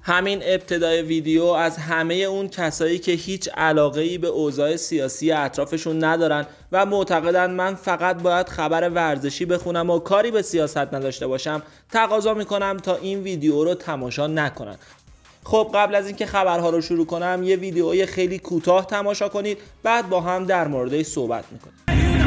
همین ابتدای ویدیو از همه اون کسایی که هیچ علاقه‌ای به اوضاع سیاسی اطرافشون ندارن و معتقدن من فقط باید خبر ورزشی بخونم و کاری به سیاست نداشته باشم تقاضا میکنم تا این ویدیو رو تماشا نکنن. خب قبل از اینکه خبرها رو شروع کنم یه ویدیوی خیلی کوتاه تماشا کنید، بعد با هم در موردش صحبت میکنیم.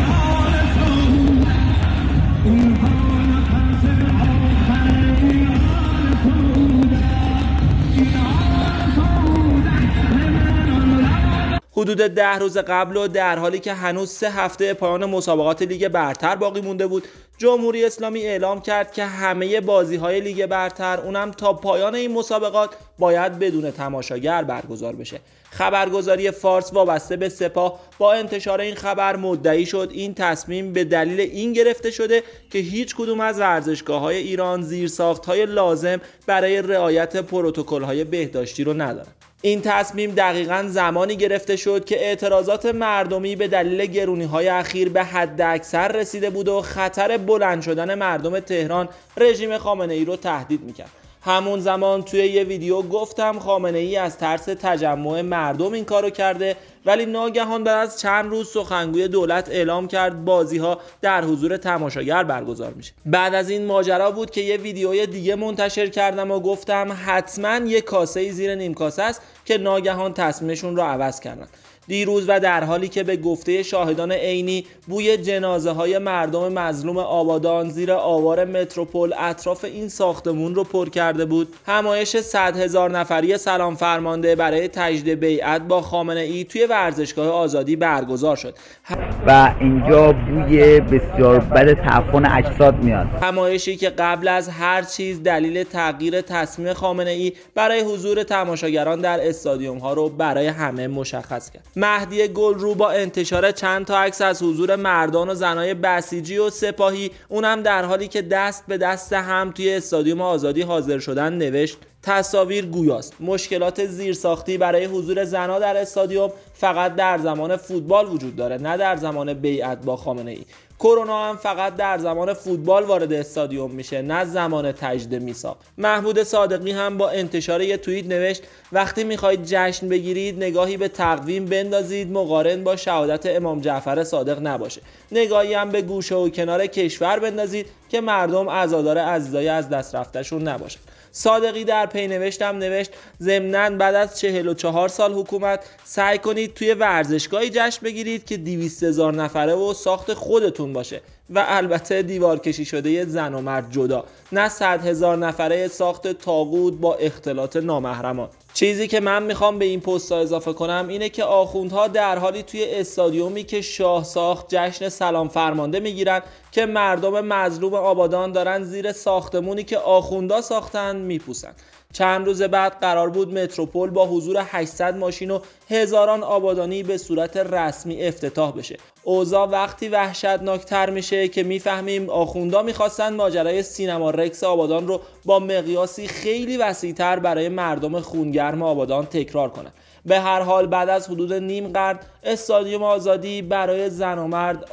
حدود 10 روز قبل و در حالی که هنوز 3 هفته پایان مسابقات لیگ برتر باقی مونده بود، جمهوری اسلامی اعلام کرد که همه بازی‌های لیگ برتر اونم تا پایان این مسابقات باید بدون تماشاگر برگزار بشه. خبرگزاری فارس وابسته به سپاه با انتشار این خبر مدعی شد این تصمیم به دلیل این گرفته شده که هیچ کدوم از ورزشگاه‌های ایران زیرساخت‌های لازم برای رعایت پروتکل‌های بهداشتی رو ندارن. این تصمیم دقیقاً زمانی گرفته شد که اعتراضات مردمی به دلیل گرونی‌های اخیر به حد اکثر رسیده بود و خطر بلند شدن مردم تهران رژیم خامنه‌ای رو تهدید می‌کرد. همون زمان توی یه ویدیو گفتم خامنه‌ای از ترس تجمع مردم این کارو کرده، ولی ناگهان بعد از چند روز سخنگوی دولت اعلام کرد بازی‌ها در حضور تماشاگر برگزار میشه. بعد از این ماجرا بود که یه ویدیوی دیگه منتشر کردم و گفتم حتما یه کاسه زیر نیم کاسه است که ناگهان تصمیمشون رو عوض کردن. دیروز و در حالی که به گفته شاهدان عینی بوی جنازه های مردم مظلوم آبادان زیر آوار متروپول اطراف این ساختمون رو پر کرده بود، همایش 100,000 نفری سلام فرمانده برای تجدید بیعت با خامنه‌ای توی ورزشگاه آزادی برگزار شد و اینجا بوی بسیار بد تعفن اجساد میاد. همایشی که قبل از هر چیز دلیل تغییر تصمیم خامنه‌ای برای حضور تماشاگران در استادیوم ها رو برای همه مشخص کرد. مهدی گلرو با انتشار چند تا عکس از حضور مردان و زنای بسیجی و سپاهی، اونم در حالی که دست به دست هم توی استادیوم آزادی حاضر شدن، نوشت تصاویر گویاست. مشکلات زیرساختی برای حضور زنها در استادیوم فقط در زمان فوتبال وجود داره، نه در زمان بیعت با خامنه‌ای. کرونا هم فقط در زمان فوتبال وارد استادیوم میشه، نه زمان تجدید میثاق. محمود صادقی هم با انتشار یه توییت نوشت وقتی میخواید جشن بگیرید نگاهی به تقویم بندازید مقارن با شهادت امام جعفر صادق نباشه. نگاهی هم به گوشه و کنار کشور بندازید که مردم عزادار عزیزای از دست رفتهشون نباشن. صادقی در پینوشتم نوشت ضمناً بعد از 44 سال حکومت سعی کنید توی ورزشگاهی جشن بگیرید که 200,000 نفره و ساخت خودتون باشه و البته دیوار کشی شده زن و مرد جدا، نه 100,000 نفره ساخت طاغوت با اختلاط نامحرمان. چیزی که من میخوام به این پست اضافه کنم اینه که آخوندها در حالی توی استادیومی که شاه ساخت جشن سلام فرمانده میگیرن که مردم مظلوم آبادان دارن زیر ساختمونی که آخوندها ساختن میپوسن. چند روز بعد قرار بود متروپول با حضور 800 ماشین و هزاران آبادانی به صورت رسمی افتتاح بشه. اوضاع وقتی وحشتناکتر میشه که میفهمیم آخوندها میخواستن ماجرای سینما رکس آبادان رو با مقیاسی خیلی وسیع‌تر برای مردم خونگرم آبادان تکرار کنن. به هر حال بعد از حدود نیم قرن استادیوم آزادی برای زن و مرد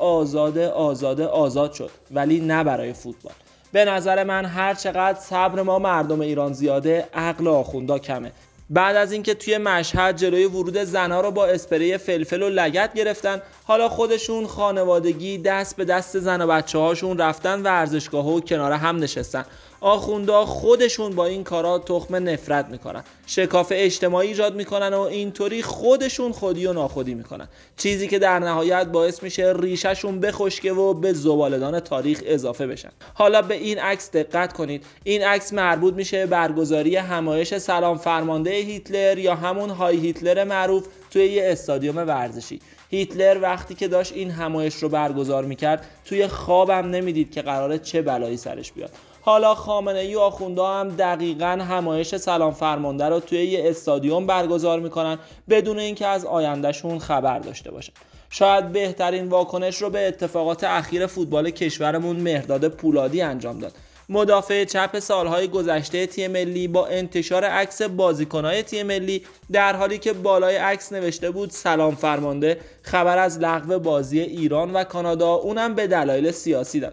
آزاد شد، ولی نه برای فوتبال. به نظر من هر چقدر صبر ما مردم ایران زیاده، عقل آخوندا کمه. بعد از اینکه توی مشهد جلوی ورود زنها رو با اسپری فلفل و لگد گرفتن، حالا خودشون خانوادگی دست به دست زن و بچه هاشون رفتن ورزشگاه و کنار هم نشستن. آخوندا خودشون با این کارا تخم نفرت میکنن، شکاف اجتماعی ایجاد میکنن و اینطوری خودشون خودی و ناخودی میکنن، چیزی که در نهایت باعث میشه ریشهشون بخشکه و به زباله‌دان تاریخ اضافه بشن. حالا به این عکس دقت کنید. این عکس مربوط میشه برگزاری همایش سلام فرمانده هیتلر یا همون های هیتلر معروف توی یه استادیوم ورزشی. هیتلر وقتی که داشت این همایش رو برگزار میکرد توی خوابم نمیدید که قراره چه بلایی سرش بیاد. حالا خامنه‌ای و آخوندها هم دقیقاً همایش سلام فرمانده رو توی یه استادیوم برگزار میکنن بدون اینکه از آیندهشون خبر داشته باشن. شاید بهترین واکنش رو به اتفاقات اخیر فوتبال کشورمون مهرداد پولادی انجام داد. مدافع چپ سالهای گذشته تیم ملی با انتشار عکس بازیکن‌های تیم ملی در حالی که بالای عکس نوشته بود سلام فرمانده، خبر از لغو بازی ایران و کانادا، اونم به دلایل سیاسی داد.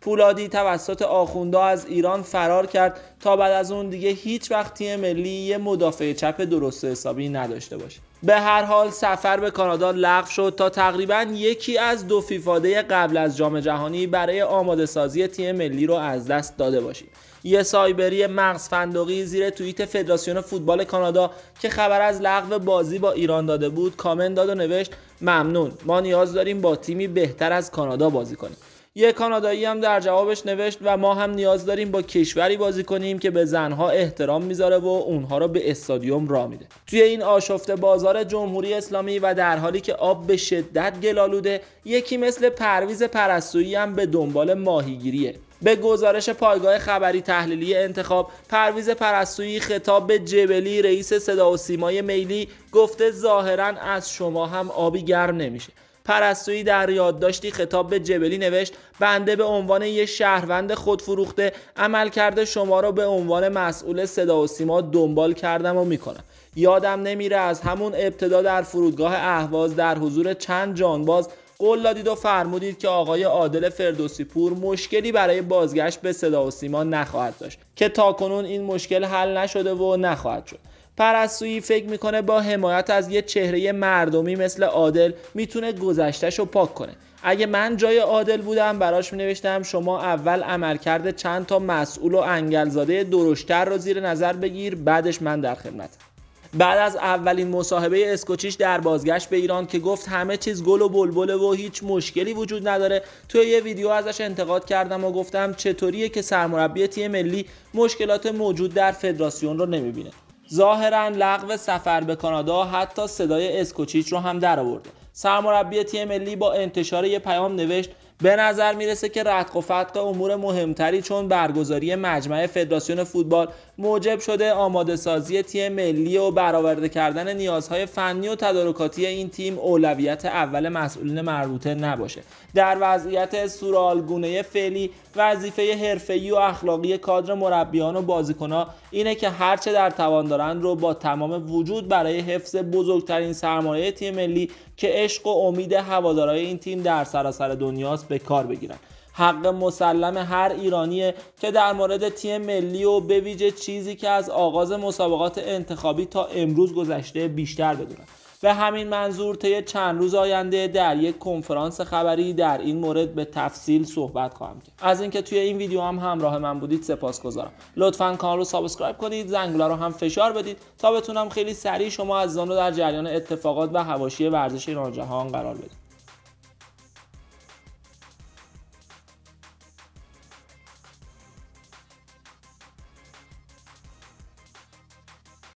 پولادی توسط آخوندا از ایران فرار کرد تا بعد از اون دیگه هیچ وقت تیم ملی یه مدافع چپ درست حسابی نداشته باشه. به هر حال سفر به کانادا لغو شد تا تقریبا یکی از 2 فیفاده قبل از جام جهانی برای آماده سازی تیم ملی رو از دست داده باشید. یه سایبری مغز فندقی زیر توییت فدراسیون فوتبال کانادا که خبر از لغو بازی با ایران داده بود کامنت داد و نوشت ممنون، ما نیاز داریم با تیمی بهتر از کانادا بازی کنیم. یه کانادایی هم در جوابش نوشت و ما هم نیاز داریم با کشوری بازی کنیم که به زنها احترام میذاره و اونها رو به استادیوم راه میده. توی این آشفته بازار جمهوری اسلامی و در حالی که آب به شدت گل‌آلوده، یکی مثل پرویز پرستویی هم به دنبال ماهیگیریه. به گزارش پایگاه خبری تحلیلی انتخاب، پرویز پرستویی خطاب به جبلی رئیس صدا و سیمای میلی گفته ظاهراً از شما هم آبی گرم نمیشه. پرستویی در یادداشتی خطاب به جبلی نوشت بنده به عنوان یک شهروند خودفروخته عملکرد شما را به عنوان مسئول صدا و سیما دنبال کردم و میکنم. یادم نمیره از همون ابتدا در فرودگاه اهواز در حضور چند جانباز قول دادید و فرمودید که آقای عادل فردوسی پور مشکلی برای بازگشت به صدا و سیما نخواهد داشت که تاکنون این مشکل حل نشده و نخواهد شد. پرستویی فکر میکنه با حمایت از یه چهره مردمی مثل عادل میتونه گذشتهشو پاک کنه. اگه من جای عادل بودم براش مینوشتم شما اول عملکرد چند تا مسئول و انگلزاده درشتر رو زیر نظر بگیر، بعدش من در خدمتم. بعد از اولین مصاحبه اسکوچیچ در بازگشت به ایران که گفت همه چیز گل و بلبله و هیچ مشکلی وجود نداره، توی یه ویدیو ازش انتقاد کردم و گفتم چطوریه که سرمربی تیم ملی مشکلات موجود در فدراسیون رو نمیبینه. ظاهراً لغو سفر به کانادا حتی صدای اسکوچیچ رو هم در آورده. سرمربی تیم ملی با انتشار یه پیام نوشت به نظر میرسه که رتق و فتق امور مهمتری چون برگزاری مجمع فدراسیون فوتبال موجب شده آماده سازی تیم ملی و برآورده کردن نیازهای فنی و تدارکاتی این تیم اولویت اول مسئولین مربوطه نباشه. در وضعیت سورالگونه فعلی وظیفه حرفه‌ای و اخلاقی کادر مربیان و بازیکن‌ها اینه که هرچه در توان دارند رو با تمام وجود برای حفظ بزرگترین سرمایه تیم ملی که عشق و امید هوادارهای این تیم در سراسر دنیاست به کار بگیرن. حق مسلم هر ایرانیه که در مورد تیم ملی و به ویژه چیزی که از آغاز مسابقات انتخابی تا امروز گذشته بیشتر بدونن. به همین منظور طی چند روز آینده در یک کنفرانس خبری در این مورد به تفصیل صحبت خواهم کرد. از اینکه توی این ویدیو هم همراه من بودید سپاسگزارم. لطفاً کانال رو سابسکرایب کنید، زنگوله رو هم فشار بدید تا بتونم خیلی سریع شما عزیزان رو در جریان اتفاقات و حواشی ورزش ایران و جهان قرار بدم.